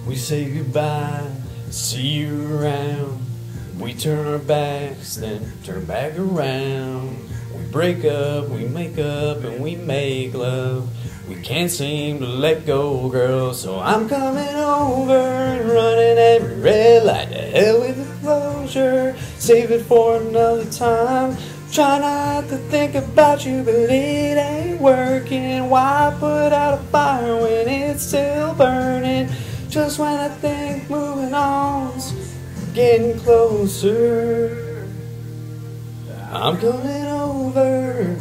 We say goodbye, see you around. We turn our backs, then turn back around. We break up, we make up, and we make love. We can't seem to let go, girl, so I'm coming over and running every red light. To hell with the closure, save it for another time. Try not to think about you, but it ain't working. Why put out a fire when it's still burning? Just when I think moving on's getting closer, I'm coming over.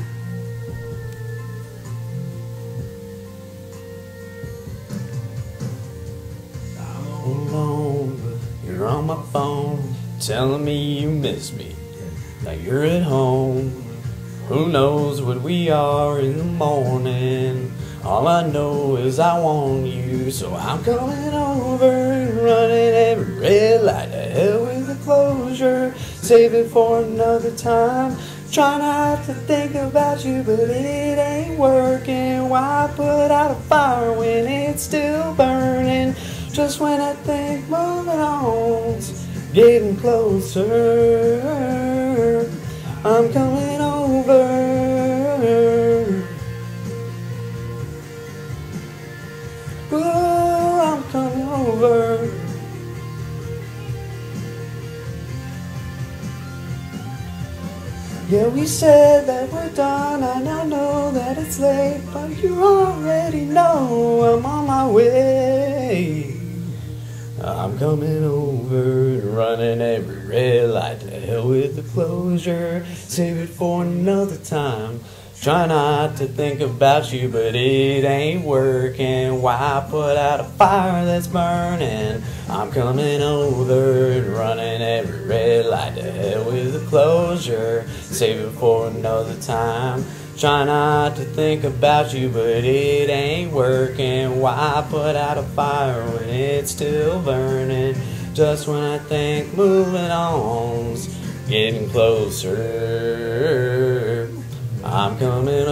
Alone, but you're on my phone, telling me you miss me, like you're at home. Who knows what we are in the morning? All I know is I want you, so I'm coming over and running every red light. To hell with the closure, save it for another time. Try not to think about you, but it ain't working. Why put out a fire when it's still burning? Just when I think moving on's getting closer, I'm coming over. Oh, I'm coming over. Yeah, we said that we're done, and I know that it's late, but you already know I'm on my way. I'm coming over, running every red light. To hell with the closure, save it for another time. Try not to think about you, but it ain't working. Why put out a fire that's burning? I'm coming over and running every red light. To hell with the closure, save it for another time. Try not to think about you, but it ain't working. Why put out a fire when it's still burning? Just when I think moving on's getting closer, I'm coming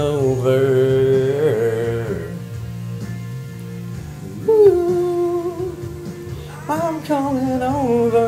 over. Ooh, I'm coming over.